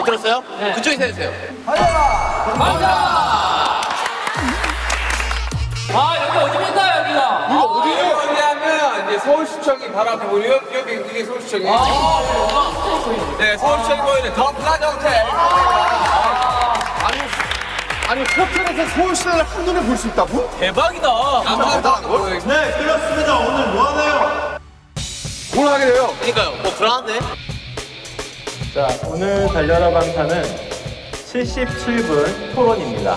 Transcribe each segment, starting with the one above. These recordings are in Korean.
들었어요? 네. 그쪽에서 해주세요. 맞아! 아, 여기 어디입니까, 여기가? 이거 어디예요? 어디냐면 이제 서울시청이 바로 앞에 보이고 여기 이게 서울시청이. 네, 서울시청이 보이는 더 플라자 호텔. 아니 호텔에서 서울시내를 한눈에 볼 수 있다고? 대박이다. 네, 그렇습니다. 오늘 뭐 하나요? 뭘 하게 돼요? 그러니까요. 뭐 불안한데? 자, 오늘 달려라 방탄은 77분 토론입니다.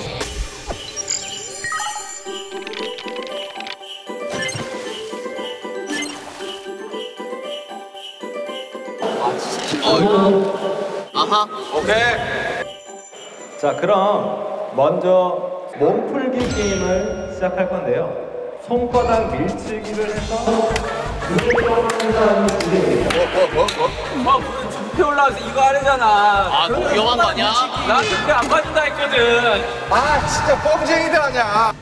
아하. 오케이. 자, 그럼 먼저 몸풀기 게임을 시작할 건데요. 손바닥 밀치기를 해서 부페 올라와서 이거 하려잖아. 아, 너무 위험한 거 아니야? 나 부페 안 받는다 했거든. 아 진짜 뻥쟁이들 아니야.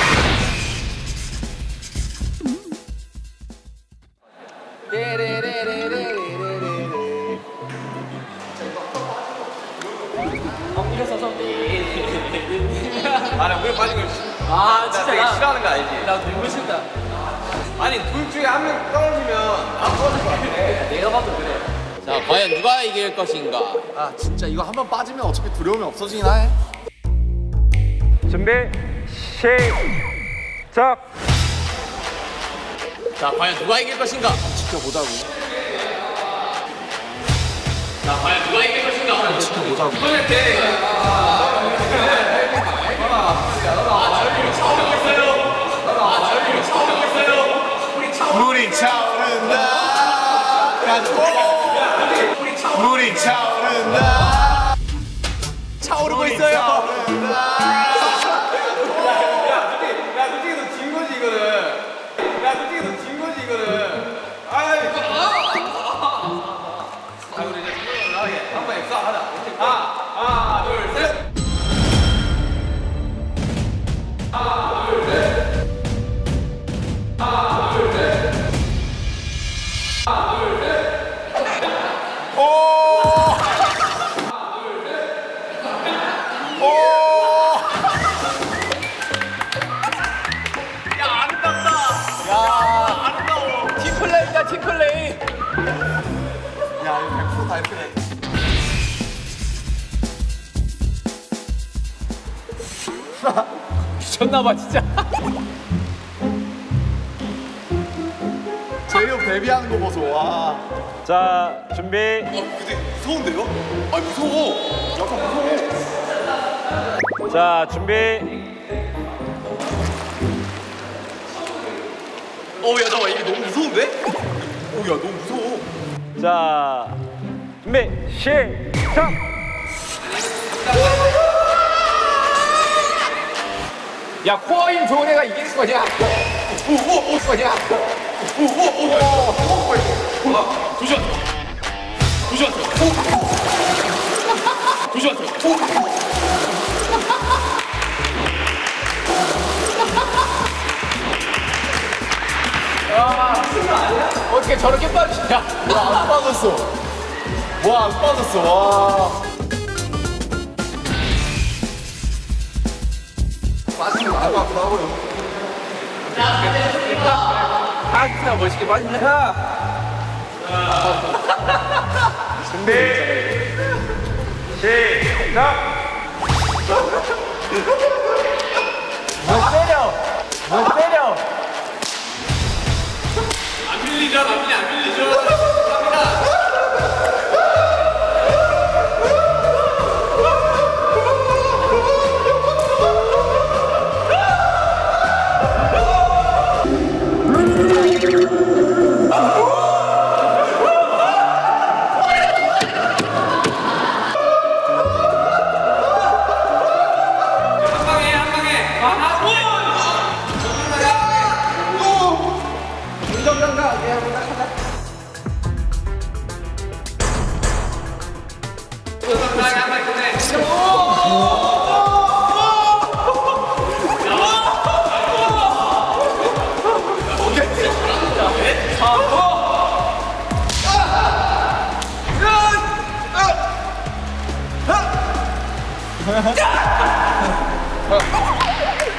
나는 물에 빠진 걸 아, 진짜 되게 나, 싫어하는 거 알지? 나 너무 싫다. 아니 둘 중에 한 명 떨어지면 안 떨어질 것 같아. 내가 봐도 그래. 자, 과연 누가 이길 것인가? 아 진짜 이거 한번 빠지면 어차피 두려움이 없어지긴 해. 준비 시작. 자, 과연 누가 이길 것인가? 지켜보자고. 자, 과연 누가 이길 것인가? 지켜보자고. 물이 차오른다. 물이 차오른다. 차오르고 있어요. 야, 솔직히 너 진 거지 이거는. 야, 솔직히 너 진 거지 이거는. 아이. 자, 우리 이제 정말 나가게 한 번에 쏴 하자. 하나, 둘, 셋. 팀플레이다, 팀플레이. 야 이거 100%다 이렇게 돼. 미쳤나봐, 진짜. 제이홉 데뷔하는 거 보소. 와. 자, 준비 근데 무서운데요? 아 무서워. 약간 무서워. 자, 준비 야 잠깐만 이게 너무 무서운데? 야 너무 무서워. 자, 준비 시작. 야, 코어 힘 좋은 애가 이기는 거냐? 거냐? 어떻게 저렇게 빠지냐? 와안 빠졌어. 와 안 빠졌어. 와. 빠지는 거 알고 아프다고요. 진짜 멋있게 빠진다. 준비 시작. 너 때려. 너 때려. 안 밀리죠, 남편이 안 밀리죠. 한 방에.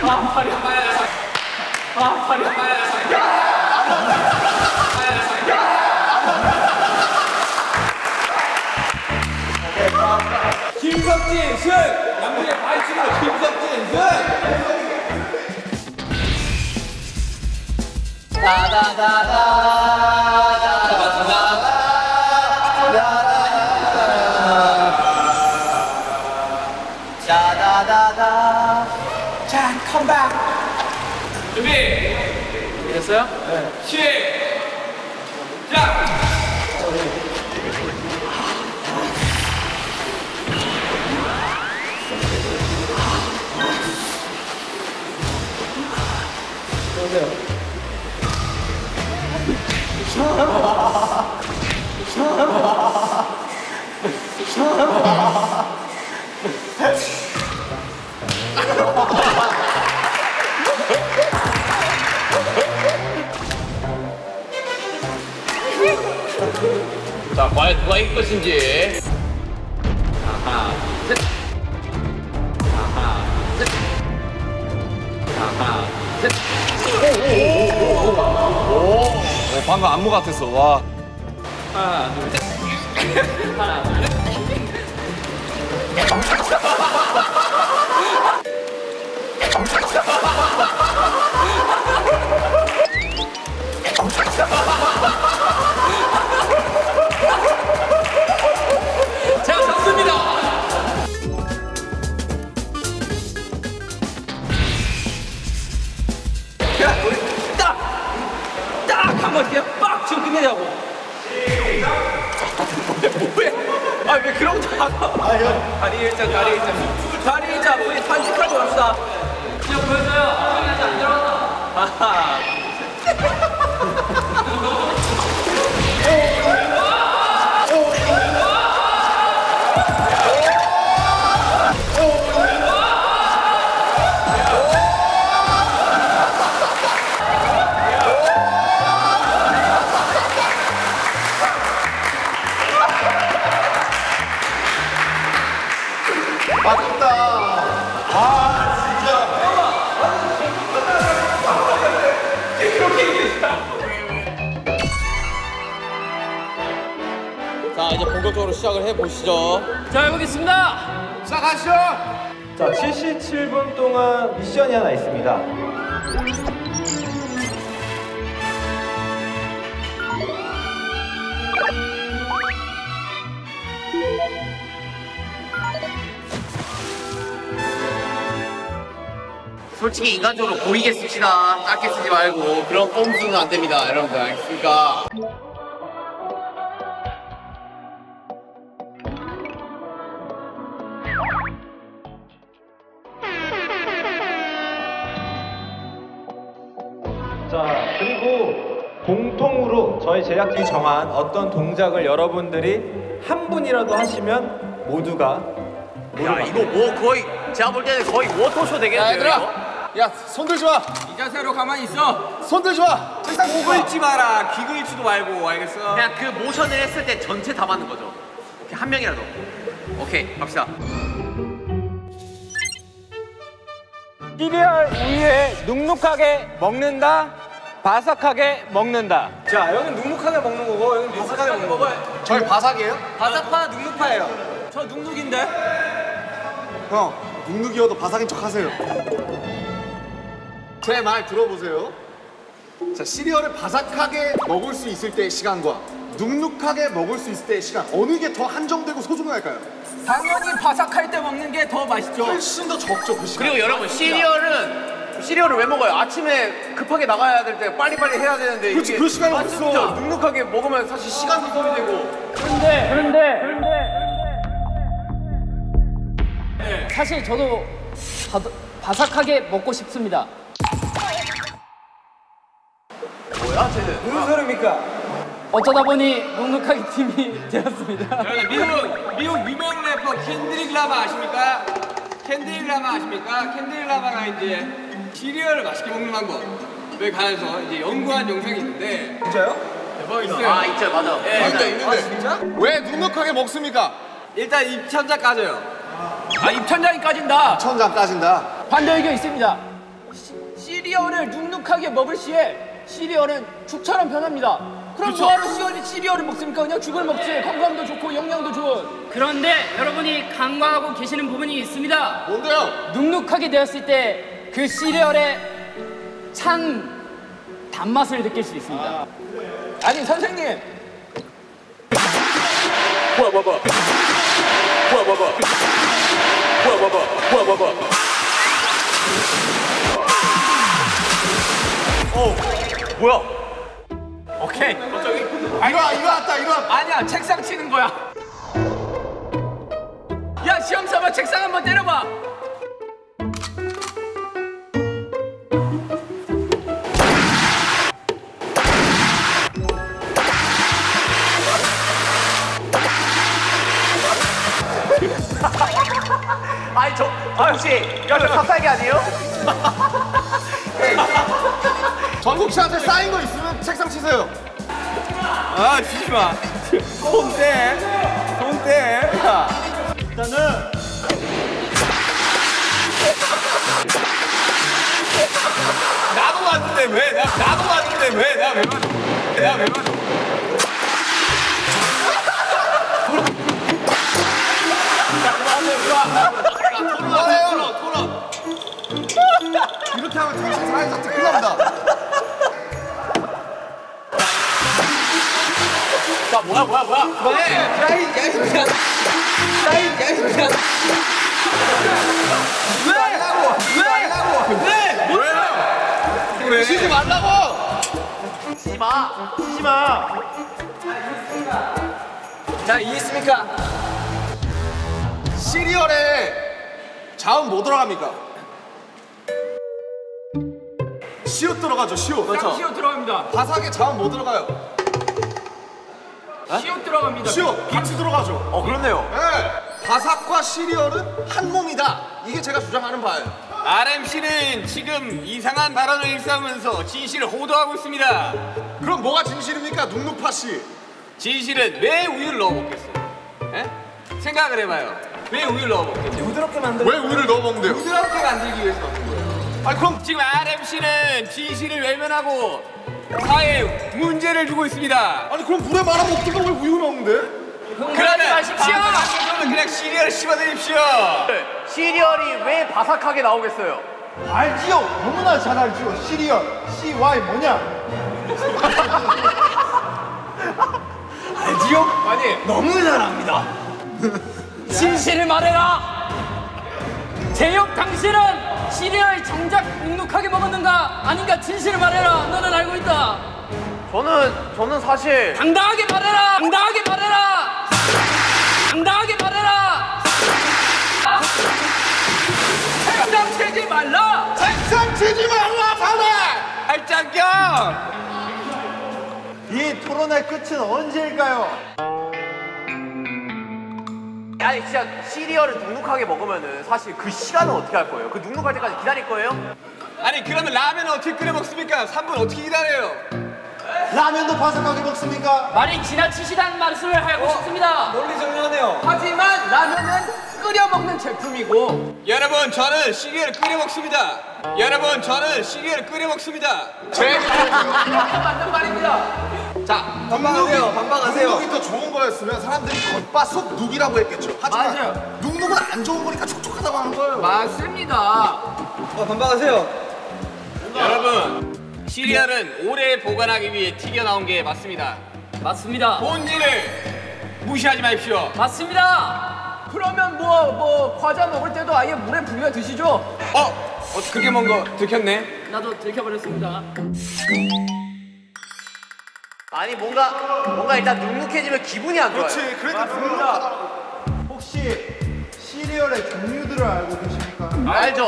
김석진 승! 남들의 바이치로 김석진 승! 자, 컴백. 준비! 됐어요? 시작! 자, 과연 누가 이길 것인지. 하나, 셋. 하나, 셋. 하나, 셋. 방금 안무 같았어. 와. 하나, 둘, 셋. 하나, 둘, 셋. 제가 졌습니다. 야, 우리 딱 한 번 그냥 빡 치고 끝내자고. 뭐해? 아, 왜 그런 거 하고? 다리 일자, 다리 일자. 다리 일자, 우리 단식하고 갑시다. 지금 보여줘요. 아직 안 들어왔다. 아하. 자, 이제 본격적으로 시작을 해보시죠. 자, 해보겠습니다. 시작하시죠. 자, 77분 동안 미션이 하나 있습니다. 솔직히 인간적으로 보이게 씁시다. 짧게 쓰지 말고. 그런 꼼수는 안 됩니다. 여러분들 알겠습니까? 자, 그리고 공통으로 저희 제작진이 정한 어떤 동작을 여러분들이 한 분이라도 하시면 모두가 야, 이거 뭐 거의 제가 볼 때는 거의 워터쇼 되겠는데요. 얘들아! 야, 손 들지 마! 이 자세로 가만히 있어. 손 들지 마! 책상 목을 읽지 마라. 귀 읽지도 말고, 알겠어? 그냥 그 모션을 했을 때 전체 다 맞는 거죠. 오케이, 한 명이라도. 오케이, 갑시다. 시리얼 우유에 눅눅하게 먹는다, 바삭하게 먹는다. 자, 여기는 눅눅하게 먹는 거고, 여기는 바삭하게 먹는 거고. 저희 바삭이에요? 바삭파, 눅눅파예요. 저 눅눅인데? 형, 눅눅이어도 바삭인 척 하세요. 제 말 들어보세요. 자, 시리얼을 바삭하게 먹을 수 있을 때의 시간과 눅눅하게 먹을 수 있을 때의 시간, 어느 게 더 한정되고 소중할까요? 당연히 바삭할 때 먹는 게 더 맛있죠. 훨씬 더 적죠, 그 시간. 그리고 여러분, 시리얼을 왜 먹어요? 아침에 급하게 나가야 될 때 빨리빨리 해야 되는데. 그렇지, 이게 그 시간이 맞습니다. 없어. 눅눅하게 먹으면 사실 시간도 소비되고. 그런데 사실 저도 바삭하게 먹고 싶습니다. 뭐야, 쟤는? 무슨 소리입니까? 어쩌다 보니 눅눅하게 팀이 되었습니다. 여러분, 미국 유명 래퍼 켄드릭 라마 아십니까? 켄드릭 라마 아십니까? 켄드릭 라마가 이제 시리얼을 맛있게 먹는 방법에 관해서 이제 연구한 영상이 있는데. 진짜요? 있어요. 아, 있죠, 맞아. 예, 있는데. 진짜? 왜 눅눅하게 먹습니까? 일단 입천장 까져요. 아, 입천장이 까진다. 천장 까진다. 반대 의견 있습니다. 시리얼을 눅눅하게 먹을 시에 시리얼은 죽처럼 변합니다. 그럼 뭐하러 시리얼을 먹습니까? 그냥 죽을 먹지. 건강도 좋고 영양도 좋은. 그런데 여러분이 간과하고 계시는 부분이 있습니다. 뭔데요? 눅눅하게 되었을 때 그 시리얼의 찬 단맛을 느낄 수 있습니다. 아니 선생님. 뭐야? 오케이. 이거 왔다 이거 왔다. 아니야 책상 치는 거야. 야 시험 삼아 책상 한번 때려봐. 아니 혹시 이거 삽살개 아니에요? 전국 씨한테 쌓인 거 있으면 책상 치세요. 아 주지 마. 손 떼. 손 떼. 야. 나도 왔는데 왜? 나도 왔는데 왜? 내가 왜 맞아? 내가 왜 맞아? 토론. 이렇게 하면 정신 사회자 큰일 납니다. 자 뭐야? 왜? 치지 말라고. 치지 마. 자 이해했습니까? 시리얼에 자음 뭐 들어갑니까? 시옷 들어가죠, 시옷. 그렇죠. 시옷 들어갑니다. 바삭에 자음 뭐 들어가요? 시옷 들어갑니다. 시옷 같이 들어가죠. 그렇네요. 네. 바삭과 시리얼은 한 몸이다. 이게 제가 주장하는 바예요. RMC는 지금 이상한 발언을 일삼으면서 진실을 호도하고 있습니다. 그럼 뭐가 진실입니까, 눅눅파 씨? 진실은 왜 우유를 넣어 먹겠어요? 에? 생각을 해봐요. 왜 우유를 넣어 먹겠죠? 왜 우유를 넣어 먹는데요? 부드럽게 만들기 위해서 넣는 거예요. 아니 그럼 지금 RMC는 진실을 외면하고 사회에 문제를 주고 있습니다. 아니 그럼 물에 말아 먹든가 왜 우유 넣는데? 그러면 마십시오. 그러면 그냥 시리얼 씹어드립시오. 시리얼이 왜 바삭하게 나오겠어요? 알지요. 너무나 잘 알지요. 시리얼 CY 뭐냐? 알지요? 아니 너무 잘합니다. 진실을 말해라. 제육 당신은 시리얼 정작 눅눅하게 먹었는가 아닌가 진실을 말해라. 너는 알고 있다. 저는 사실 당당하게 말해라. 당당하게 말해라. 당당하게 말해라. 책상 치지 말라. 책상 치지 말라, 자네! 할장경. 이 토론의 끝은 언제일까요? 아니 진짜 시리얼을 눅눅하게 먹으면은 사실 그 시간은 어떻게 할 거예요? 그 눅눅할 때까지 기다릴 거예요? 아니 그러면 라면은 어떻게 끓여 먹습니까? 3분 어떻게 기다려요? 라면도 바삭하게 먹습니까? 말이 지나치시다는 말씀을 하고 싶습니다. 논리정연하네요. 하지만 라면은 끓여 먹는 제품이고 여러분 저는 시리얼을 끓여 먹습니다. 여러분 저는 시리얼을 끓여 먹습니다. 맞는 말입니다. 자, 눅눅이 더 좋은 거였으면 사람들이 겉바속 눅이라고 했겠죠. 하지만 맞아요. 눅눅은 안 좋은 거니까 촉촉하다고 하는 거예요. 맞습니다. 여러분 시리얼은 오래 보관하기 위해 튀겨 나온 게 맞습니다. 맞습니다. 본질을 무시하지 마십시오. 맞습니다. 그러면 뭐 과자 먹을 때도 아예 물에 불려 드시죠? 그게 뭔가 들켰네. 나도 들켜버렸습니다. 아니 뭔가 일단 눅눅해지면 기분이 안 좋아요. 그렇지, 그러니까 눅눅하다고. 혹시 시리얼의 종류들을 알고 계십니까? 알죠?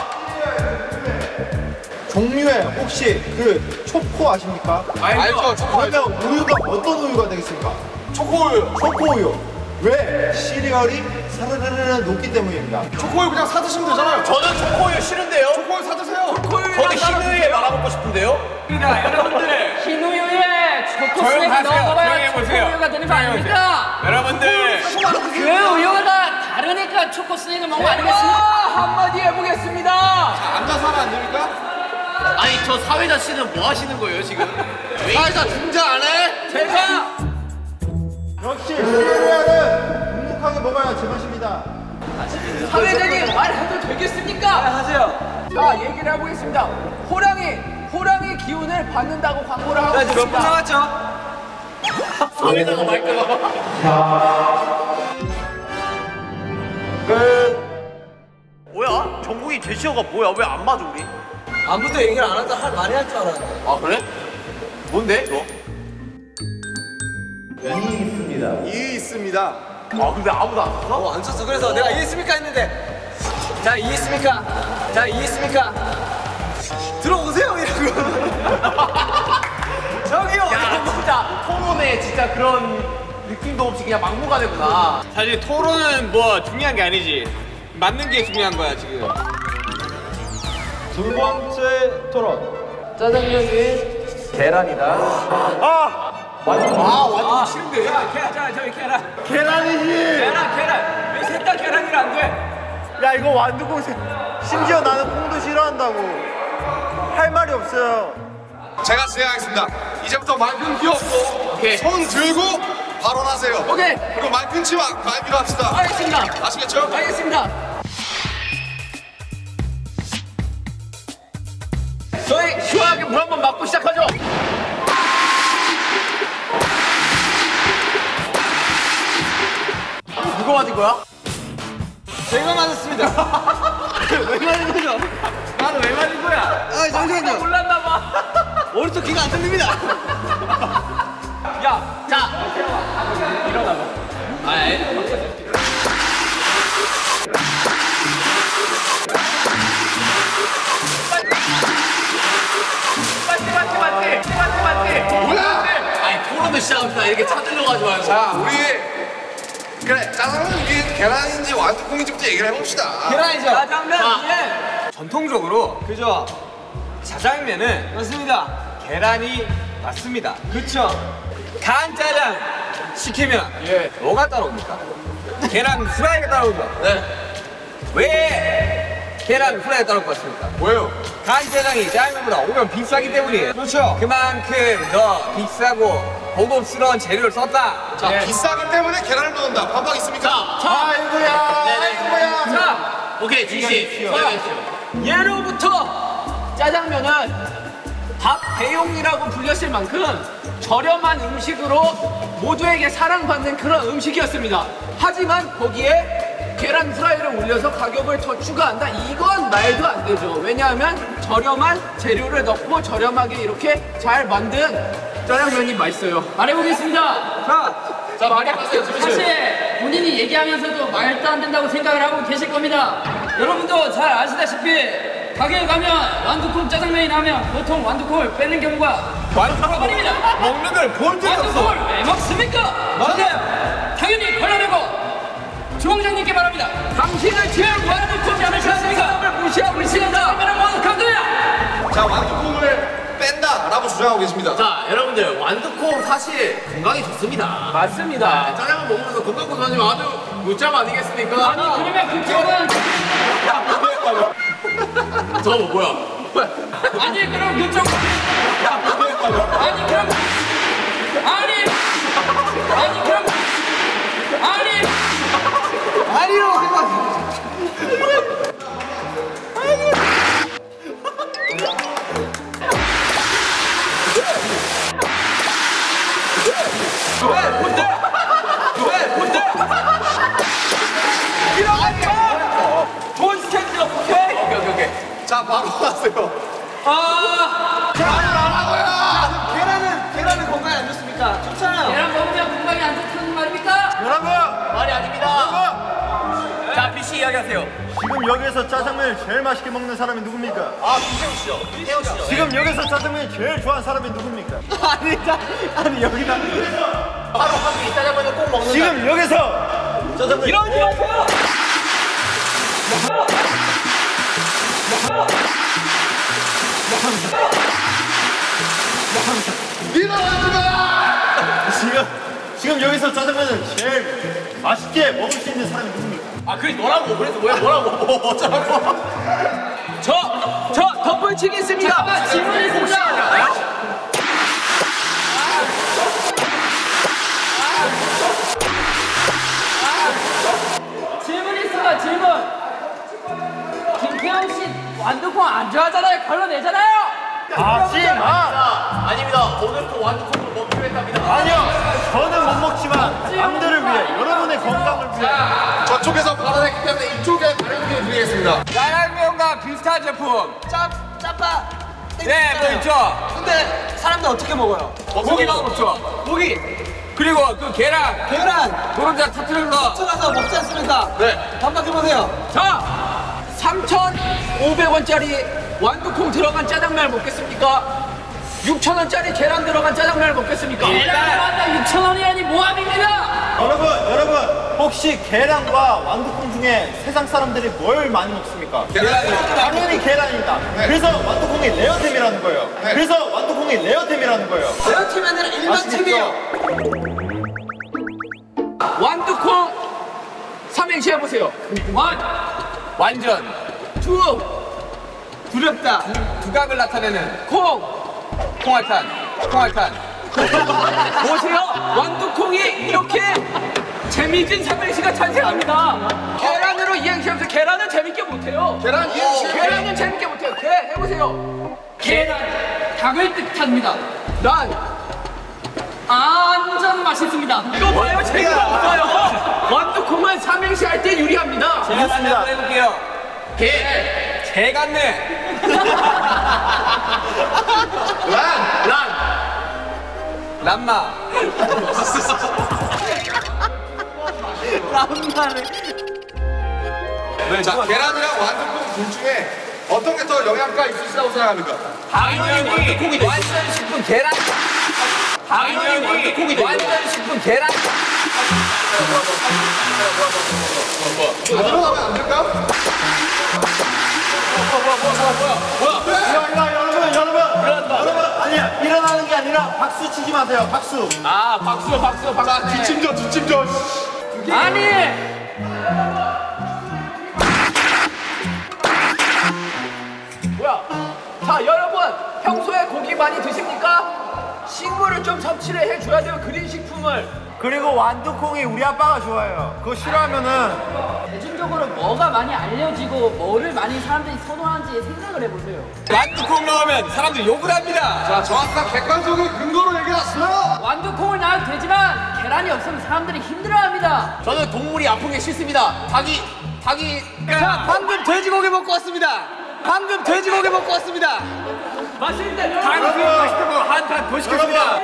종류에 혹시 그 초코 아십니까? 알죠, 초코 알죠. 그러면 우유가 어떤 우유가 되겠습니까? 초코우유. 초코우유. 왜? 시리얼이 사르르르 녹기 때문입니다. 초코우유 그냥 사 드시면 되잖아요. 저는 초코우유 싫은데요? 초코우유 사 드세요. 저는 흰우유에 말아먹고 싶은데요? 여러분들 흰 우유에 초코 스낵 조용하세요. 넣어봐야 조용히 해보세요. 초코 우유가 되는 거 아닙니까? 여러분들 그 우유가 다 다르니까 초코 스낵을 먹는 거 아니겠습니까? 한마디 해보겠습니다. 앉아서 하면 안 됩니까? 아니 저 사회자 씨는 뭐 하시는 거예요 지금? 사회자 중재 안 해? 제가 역시 시리얼은 묵묵하게 먹어야 제맛입니다. 사회자님 말해도 되겠습니까? 하세요. 자 얘기를 해보겠습니다. 호랑이 기운을 받는다고 광고를 하고 자, 이제 몇 분 있습니다. 남았죠? 사회자가 말까봐. 뭐야? 정국이 제시어가 뭐야? 왜 안 맞아 우리? 아무도 얘기를 안 한다 할 말이 할 줄 알았는데. 아 그래? 뭔데 너? 이 있습니다. 아 근데 아무도 안 썼어? 안 썼어. 그래서 내가 이해했습니까 했는데. 자, 이해했습니까? 자, 이해했습니까? 들어오세요 이러고. 저기요. 야 진짜 토론에 진짜 그런 느낌도 없이 그냥 막무가 되구나. 사실 토론은 뭐 중요한 게 아니지. 맞는 게 중요한 거야 지금. 두 번째 토론. 짜장면은 계란이다. 완전 싫은데. 야, 저기 계란. 계란이지. 계란. 왜 셋 다 계란이라 안 돼? 야 이거 완두콩 심지어 나는 콩도 싫어한다고. 할 말이 없어요. 제가 진행하겠습니다. 이제부터 말 끊기 없고 오케이. 손 들고 발언하세요. 오케이. 그리고 말 끊지 말기로 합시다. 알겠습니다. 아시겠죠? 알겠습니다. 저희 시원하게 물 한번 맞고 시작하죠. 누가 맞은 거야? 제가 맞았습니다. 왜 맞은 거죠? 나는 왜 맞은 거야? 아, 잠시만요. 몰랐나 봐. 오른쪽 귀가 안 들립니다. 야, 자 일어나봐. 아이. 맞지. 뭐야? 아니 토론도 시작합니다. 이렇게 찾으려고 하지 말고. 자, 우리 그래 짜장면 우리 계란인지 완두콩인지부터 얘기를 해봅시다. 계란이죠. 짜장면. 자. 예. 전통적으로 그죠? 짜장면은 맞습니다. 계란이 맞습니다. 그렇죠? 간짜장 시키면 뭐가 따라옵니까? 계란 후라이가 따라옵니다. 네. 왜 계란 후라이가 따라올 것 같습니까? 뭐예요? 간짜장이 짜장면보다 오면 비싸기 때문이에요. 그렇죠. 그만큼 더 비싸고 고급스러운 재료를 썼다. 자, 비싸기 때문에 계란을 넣는다. 반박 있습니까? 자, 아이고야. 네네. 자, 오케이 지시. 예로부터 짜장면은 밥 대용이라고 불렸을 만큼 저렴한 음식으로 모두에게 사랑받는 그런 음식이었습니다. 하지만 거기에 계란 후라이를 올려서 가격을 더 추가한다? 이건 말도 안 되죠. 왜냐하면 저렴한 재료를 넣고 저렴하게 이렇게 잘 만든 짜장면이 맛있어요. 말해보겠습니다. 자 말해보세요. 사실 본인이 얘기하면서도 말도 안 된다고 생각을 하고 계실 겁니다. 여러분도 잘 아시다시피 가게에 가면 완두콩 짜장면이 나오면 보통 완두콩을 빼는 경우가 많습니다. 먹는 걸 본 적이 없어. 완두콩을 왜 먹습니까? 맞아요. 당연히 걸러내고 주방장님께 말합니다. 당신을 제일 완두콩 잡으셨으니까 무시하고 있습니다. 짜장면은 뭐 강도야. 자, 완두콩을 뺀다라고 주장하고 계십니다. 자 여러분들 완두콩 사실 건강에 좋습니다. 맞습니다. 짜장면 먹으면서 건강하면 아주 물잠 아니겠습니까? 아니 그러면 그쪽은 저거 뭐야? 아니 그럼 그쪽 아니 그럼 아니라고 생각해. 왜? 뭔데? 이러니까 돈 스탠드 오케이? 오케이. 자, 바로 하세요. 계란은 건강에 안 좋습니까? 좋잖아요. 계란 먹으면 건강이 안 좋다는 말입니까? 여러분, 말이 아닙니다. 자 BC 이야기하세요. 지금 여기서 짜장면을 제일 맛있게 먹는 사람이 누굽니까? 아 김태우 씨요. 김태우 씨요. 지금 여기서 짜장면이 제일 좋아하는 사람이 누굽니까? 아니 여기다. 하루 한끼 짜장면을 꼭 먹는다. 지금 여기서 짜장면 이러지 마세요. 지금 여기서 짜장면을 제일 맛있게 먹을 수 있는 사람이 누굽니까? 아 그래 뭐라고? 그래서 뭐라고? 어쩌라고? 저 덤불치기 있습니다. 잠깐만 질문이 있습니다. 질문이 있습니다. 질문. 김태형 씨 완두콩 안 좋아하잖아요. 걸러내잖아요. 아닙니다. 오늘 또 완두콩으로 먹기로 했답니다. 아니요. 저는 못 먹지만 남들을 위해, 여러분의 건강을 위해. 저쪽에서 받아냈기 때문에 이쪽에 발행해 드리겠습니다. 짜장면과 비슷한 제품. 짜파. 네, 뭐 있죠. 근데 사람들 어떻게 먹어요? 고기만 먹죠. 고기. 그리고 그 계란 노른자 터트려서 들어가서 먹지 않습니까? 네. 반박해 보세요. 자, 3,500원짜리 완두콩 들어간 짜장면을 먹겠습니까? 6,000원짜리 계란 들어간 짜장면을 먹겠습니까? 계란만 6,000원이 모함입니다. 여러분, 혹시 계란과 완두콩 중에 세상 사람들이 뭘 많이 먹습니까? 당연히 계란입니다. 그래서 완두콩이 레어템이라는 거예요. 그래서 완두콩이 레어템이라는 거예요. 레어팀이 아니라 일반팀이에요. 완두콩 삼행시 해보세요. 완전 두렵다. 두각을 나타내는 콩알탄. 보세요. 완두콩이 이렇게 재미진 삼행시가 탄생합니다. 계란으로 이행시하면서 계란은 재밌게 못해요. 계란은 재밌게 못해요. 개 해보세요. 계란 닭을 뜻합니다. 완전 맛있습니다. 이거 봐요. 재미가 없어요. 완두콩은 삼행시 할 때 유리합니다. 제가 한번 해볼게요. 개 같네. 란마. 자, 계란이랑 완두콩 둘 중에 어떤 게 더 영양가 있으시다고 생각합니까? 당연히 완전 식품 계란. 당연히 완전 식품 계란. 들어가면 안 될까? 여러분, 아니야. 일어나는 게 아니라 박수 치지 마세요. 박수. 자, 뒷짐져. 아니. 뭐야? 자, 여러분 평소에 고기 많이 드십니까? 식물을 좀 섭취를 해줘야 돼요. 그린 식품을. 그리고 완두콩이 우리 아빠가 좋아해요. 그거 싫어하면은 대중적으로 뭐가 많이 알려지고 뭐를 많이 사람들이 선호하는지 생각을 해보세요. 완두콩 넣으면 사람들이 욕을 합니다. 자, 정확한 객관적인 근거로 얘기했어요. 완두콩을 낳아도 되지만 계란이 없으면 사람들이 힘들어합니다. 저는 동물이 아픈 게 싫습니다. 닭이 자, 방금 돼지고기 먹고 왔습니다. 맛있는데 당근 맛있다고 한판 더 시켰습니다.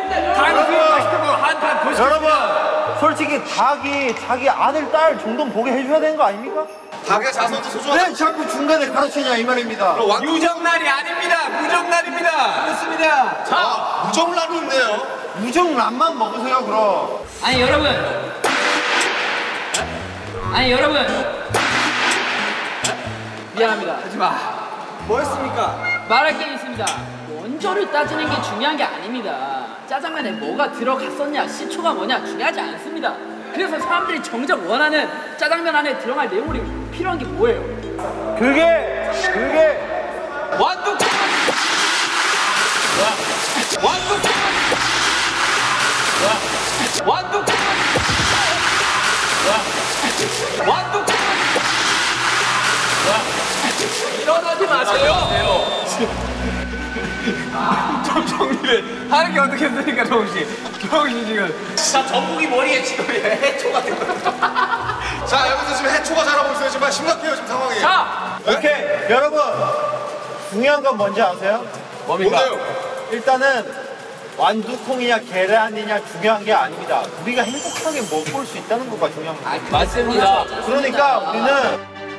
여러분, 솔직히 닭이 자기 아들, 딸 정도는 보게 해줘야 되는 거 아닙니까? 닭의 자손도 소중하다. 왜 자꾸 중간에 가로채냐 이 말입니다. 유정날이 아닙니다. 무정날입니다. 그렇습니다. 자, 무정란이 있네요. 무정란만 먹으세요 그럼. 아니 여러분 미안합니다. 하지마. 뭐 했습니까? 말할 게 있습니다. 원조를 따지는 게 중요한 게 아닙니다. 짜장면에 뭐가 들어갔었냐, 시초가 뭐냐 중요하지 않습니다. 그래서 사람들이 정작 원하는 짜장면 안에 들어갈 내용물이 필요한 게 뭐예요? 그게 완두콩. 일어나지 마세요. 좀 정리를 하는 게 어떻겠습니까, 정우씨? 정우씨 지금. 자 전복이 머리에 지금 해초 같은 거. 자, 여기서 지금 해초가 자라고 있어요. 지금 심각해요, 지금 상황이. 자, 오케이. 여러분, 중요한 건 뭔지 아세요? 뭔데요? 일단은 완두콩이냐 계란이냐 중요한 게 아닙니다. 우리가 행복하게 먹을 수 있다는 거가 중요한 거예요. 맞습니다. 그러니까 우리는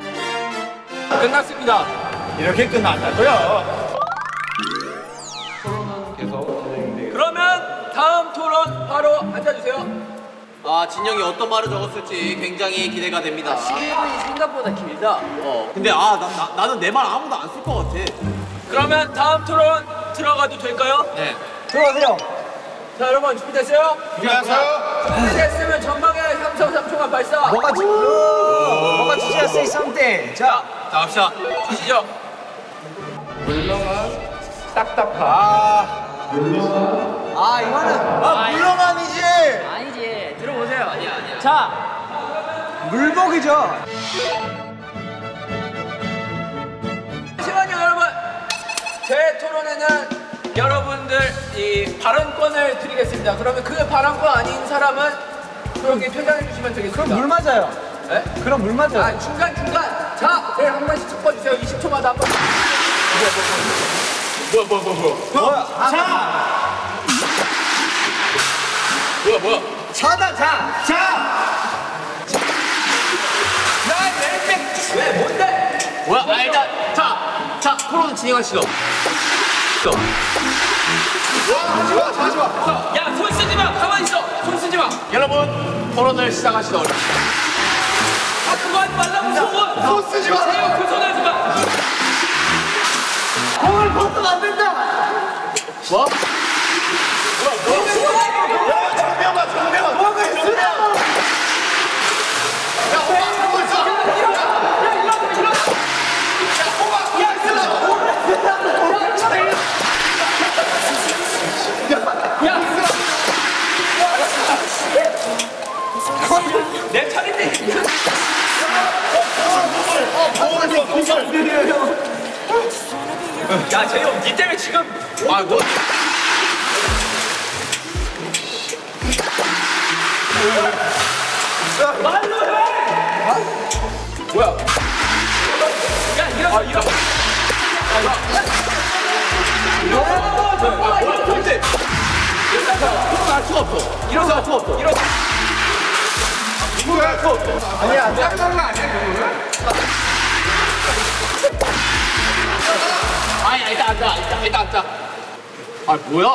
끝났습니다. 이렇게 끝난다고요. 그러면 다음 토론 바로 앉아주세요. 아 진영이 어떤 말을 적었을지 굉장히 기대가 됩니다. 시간이 생각보다 길다. 근데 나는 내 말 아무도 안 쓸 것 같아. 그러면 다음 토론 들어가도 될까요? 네. 들어가세요. 자 여러분 준비됐어요? 안녕하세요. 준비됐으면 전방에 3초 상한 발사. 뭐가 주제야 say something. 자 갑시다. 시죠. 이거는 물렁함이지. 아니지. 들어보세요. 아니야. 자, 물복이죠. 잠시만요, 여러분. 제 토론에는 여러분들 이 발언권을 드리겠습니다. 그러면 그 발언권 아닌 사람은 조용히 퇴장해 주시면 되겠습니다. 그럼 물 맞아요. 네? 그럼 물 맞아요. 아, 중간. 자, 네, 한 번씩 짚어주세요. 20초마다 한 번. 뭐야? 자다 자. 왜? 뭔데? 뭐야? 아, 일단 자, 토론 진행하시죠. 하지 마. 야, 손 쓰지 마. 가만히 있어. 손 쓰지 마. 여러분, 토론을 시작하시죠. 아, 그거 하지 말라고, 손. 손 쓰지 마. 세요, 그 손 하지 마. 공을 벗으면 안 된다. 뭐? 정명아. 공을 쓰라고. 내 차례인데. 야, 재영, 니 때문에 지금. 아, 뭐? 말로 해! 뭐야? 야, 이런. 할 수가 없어. 이러서 할 수가 없어. 아니야 짱난 거 아니야 그거는? 아니, 일단 앉자. 아, 뭐야?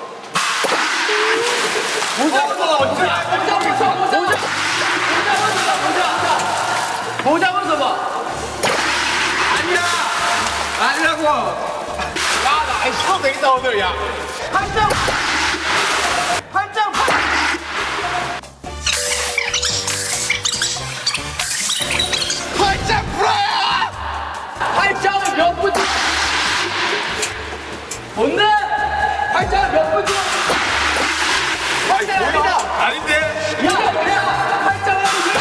모자 벗어봐. 아니라고. 야, 나 쉬어도 되겠다, 오늘, 야. 팔짱 팔짱 불어야! 팔짱을 몇 분? 뭔데? 팔짱을 몇 분? 팔짱 아니다. 아닌데? 야, 뭐야? 팔짱을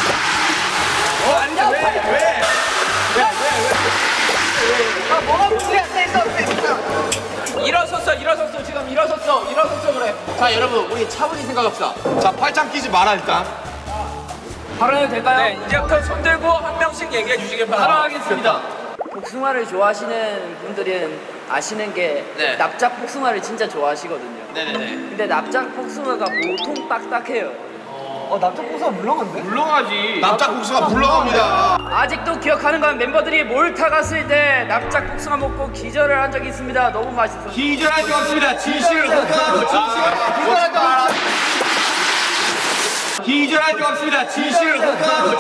아닌데 왜? 뭐가 문제야 say something. 일어섰어. 지금 일어섰어 그래. 자, 여러분, 우리 차분히 생각합시다. 자, 팔짱 끼지 마라 일단. 발언해도 될까요? 네, 이제부터 손 들고 한 명씩 얘기해 주시길 바랍니다. 발언하겠습니다. 복숭아를 좋아하시는 분들은 아시는 게 네. 납작 복숭아를 진짜 좋아하시거든요. 네네네. 근데 납작 복숭아가 보통 딱딱해요. 납작고사 물렁한데? 물렁하지. 납작 국수가 물렁합니다. 아직도 기억하는 건 멤버들이 몰타 갔을 때 납작 복숭아 먹고 기절을 한 적이 있습니다. 너무 맛있어서. 기절할 수 없습니다. 진실을 호소하고 기절할 수 없습니다. 진실을 호소하고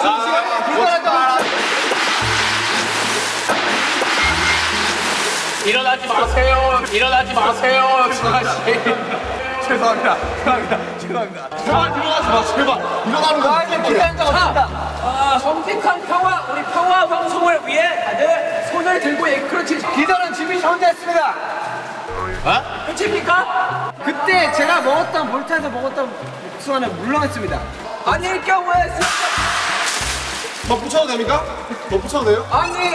일어나지 마세요, 준하씨. 죄송합니다. 제발 일어나지 마. 제발 일어나는 거 아니야. 기대한 적 없습니다. 정직한 평화, 우리 평화 방송을 위해 다들 손을 들고 그렇지. 기자는 지민 씨 혼자 했습니다. 끝입니까? 그때 제가 먹었던 볼트에서 먹었던 복숭아는 물렁했습니다. 아닐 경우에 더 붙여도 됩니까? 더 붙여도 돼요? 아니.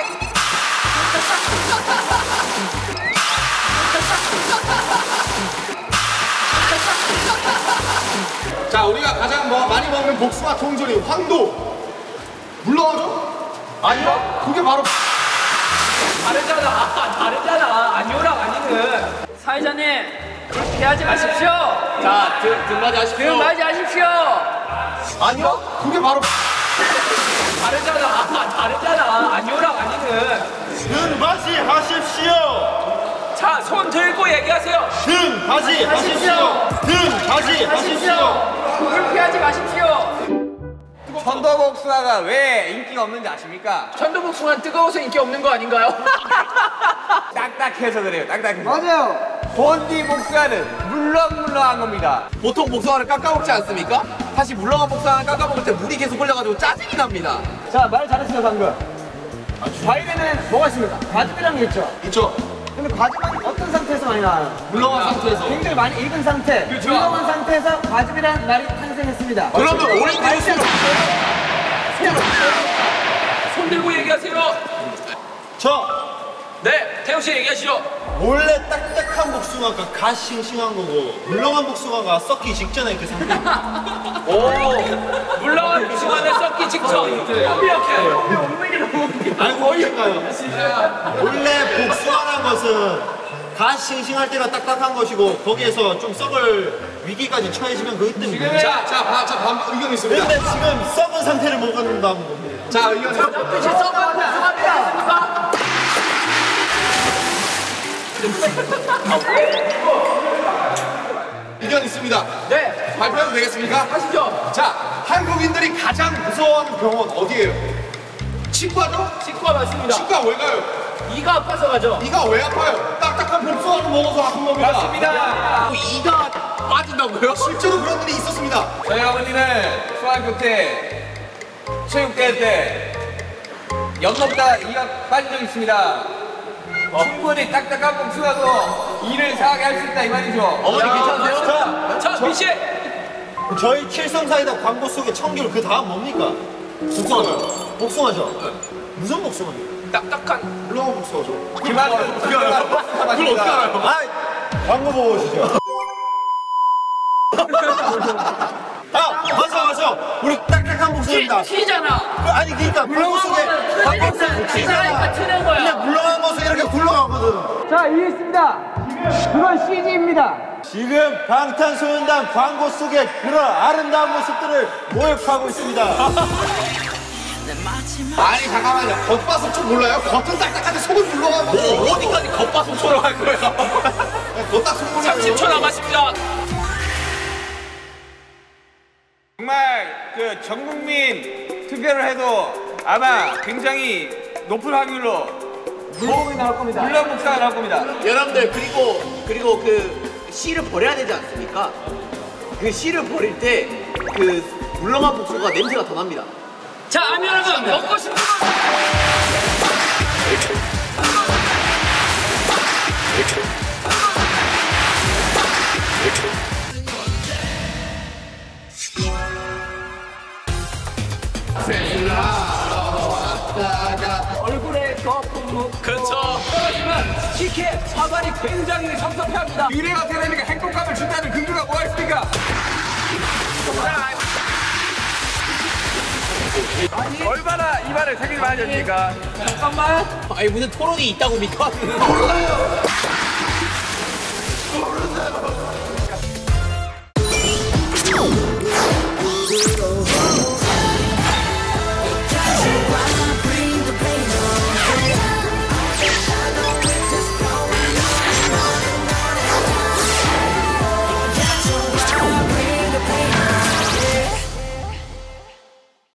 자, 우리가 가장 많이 먹는 복숭아 통조림 황도 물렁하죠? 아니요. 그게 바로 다르잖아. 아니오랑 아니는. 사회자님 그렇게 하지 마십시오. 자, 등받이 하십시오. 등하지 마십시오. 아니요. 그게 바로 다르잖아. 아니오랑 아니는. 등받이 하십시오. 자, 손 들고 얘기하세요. 등받이 하십시오. 등받이 하십시오. 그렇게 하지 마십시오. 천도복숭아가 왜 인기가 없는지 아십니까? 천도복숭아는 뜨거워서 인기 없는 거 아닌가요? 딱딱해서 그래요. 딱딱해서. 맞아요. 본디 복숭아는 물렁물렁한 겁니다. 보통 복숭아를 깎아먹지 않습니까? 사실 물렁한 복숭아를 깎아먹을 때 물이 계속 흘려가지고 짜증이 납니다. 자, 말 잘했어요, 방금. 과일에는 뭐가 있습니까? 과즙이라는 게 있죠? 있죠. 근데 과즙은 어떤 상태에서 많이 나와요? 물렁한 상태에서. 굉장히 많이 익은 상태. 그렇죠. 물렁한 상태에서 과즙이라는 말이 탄생했습니다. 그러면 오렌지일수록 손 들고 얘기하세요. 네, 태용 씨 얘기하시죠. 원래 딱딱한 복숭아가 가 싱싱한 거고 물렁한 복숭아가 썩기 직전에 그 상태. 물렁한 복숭아는 썩기 직전. 완벽해. 알고 계신가요? 원래 복숭아란 것은 가 싱싱할 때가 딱딱한 것이고 거기에서 좀 썩을 위기까지 처해지면 그때입니다. 자, 의견 있습니다. 근데 지금 썩은 상태를 먹는다는 겁니다. 자, 의견 있습니다. 의견 있습니다. 네, 발표해도 되겠습니까? 하시죠. 자, 한국인들이 가장 무서워하는 병원 어디예요? 치과죠? 치과 맞습니다. 치과 왜 가요? 이가 아파서 가죠. 이가 왜 아파요? 딱딱한 복숭아를 먹어서 아픈 겁니다. 맞습니다. 또 이가 빠진다고요? 실제로 그런 일이 있었습니다. 저희 아버지는 중학교 때 체육대회 때 연 먹다 이가 빠진 적이 있습니다. 충분히 딱딱한 복숭아도 이를 상하게 할 수 있다 이 말이죠. 어머니 괜찮으세요? 자, 민 씨. 저희 칠성사이다 광고 속의 청귤 그 다음 뭡니까? 복숭아요. 복숭아죠? 무슨 복숭아입니까? 딱딱한. 물렁한 복숭아죠. 그만큼 그걸 어떻게 알아요? 아, 광고 보고 오시죠. 맞아. 우리 딱딱한 복숭아입니다. 튀잖아. 아니 그러니까 광고 속에 광고 속에 튀자니까 튀는 거야. 근데 물렁한 것은 이렇게 굴러가거든. 자, 이해했습니다. 그건 CG입니다. 지금 방탄소년단 광고 속에 그런 아름다운 모습들을 모욕하고 있습니다. 아니 잠깐만요. 겉바속촉 몰라요? 겉은 딱딱한데 속은 물렁하고. 어디까지 겉바속촉을 할 거예요? 겉딱 속물이에요. 30초 남았습니다. 정말 그 전 국민 투표를 해도 아마 굉장히 높은 확률로 물렁이 나올 겁니다. 물렁 복숭아가 나올 겁니다. 여러분들 그리고 그 씨를 버려야 되지 않습니까? 그 씨를 버릴 때 그 물렁한 복숭아가 냄새가 더 납니다. 자, 아미 여러분 먹고 싶은 거. 얼굴에 거품 묻고. 그렇죠. 하지만 식혜 화관이 굉장히 섭섭해합니다. 미래가 되니까 행복감을 준다는 근거가 뭐가 있습니까? 얼마나 이 말을 새기지 말아줍니까? 잠깐만. 아니 무슨 토론이 있다고 믿고 몰라요.